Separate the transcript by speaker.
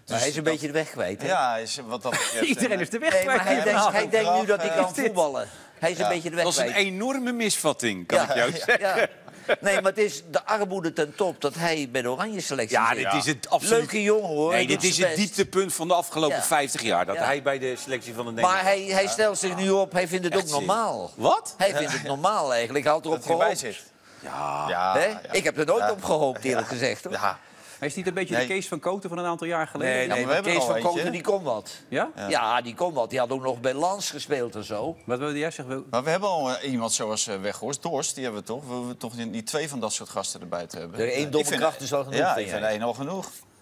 Speaker 1: Maar hij is een beetje de weg kwijt, hè?
Speaker 2: Ja, wat dat betreft,
Speaker 3: Iedereen is de weg
Speaker 1: Nee, maar
Speaker 3: kwijt.
Speaker 1: hij denkt nu dat hij kan
Speaker 3: Is dit?
Speaker 1: voetballen. Hij is een beetje de weg
Speaker 4: Dat is een
Speaker 1: kwijt.
Speaker 4: enorme misvatting, kan ik jou zeggen.
Speaker 1: Ja. Nee, maar het is de armoede ten top dat hij bij de oranje selectie
Speaker 4: Ja,
Speaker 1: zit.
Speaker 4: dit is het absoluut...
Speaker 1: Leuke jongen, hoor.
Speaker 4: Nee,
Speaker 1: Hij
Speaker 4: dit
Speaker 1: doet
Speaker 4: is
Speaker 1: zijn
Speaker 4: het
Speaker 1: best.
Speaker 4: dieptepunt van de afgelopen
Speaker 1: Ja.
Speaker 4: 50 jaar. Dat
Speaker 1: Ja.
Speaker 4: hij bij de selectie van de
Speaker 1: Maar
Speaker 4: Nederland...
Speaker 1: hij stelt zich nu op, hij vindt het ook
Speaker 4: Echt serieus.
Speaker 1: normaal.
Speaker 4: Wat?
Speaker 1: Hij vindt het normaal eigenlijk, hij had erop
Speaker 2: dat hij erbij
Speaker 1: gehoopt.
Speaker 2: zit.
Speaker 4: Ja.
Speaker 1: Hè? Ik heb er nooit op gehoopt, eerlijk gezegd. Hoor.
Speaker 2: Ja.
Speaker 3: Hij is niet een beetje
Speaker 2: Nee.
Speaker 3: de Kees van Koten van een aantal jaar geleden?
Speaker 1: Nee,
Speaker 2: maar we
Speaker 1: maar
Speaker 2: hebben
Speaker 1: Kees
Speaker 2: er al
Speaker 1: van
Speaker 2: eentje,
Speaker 1: Koten,
Speaker 2: hè?
Speaker 1: die kon wat.
Speaker 3: Ja?
Speaker 1: Ja, die kon wat. Die had ook nog bij Lans gespeeld en zo.
Speaker 3: Wat wilde jij zeggen?
Speaker 2: Maar we hebben al iemand zoals Weghorst. Dorst, die hebben we toch. We hoeven toch niet 2 van dat soort gasten erbij te hebben.
Speaker 1: Er één domme kracht is al genoeg,
Speaker 2: Ja,
Speaker 1: vind
Speaker 2: ik vind
Speaker 1: jij?
Speaker 2: 1 al genoeg.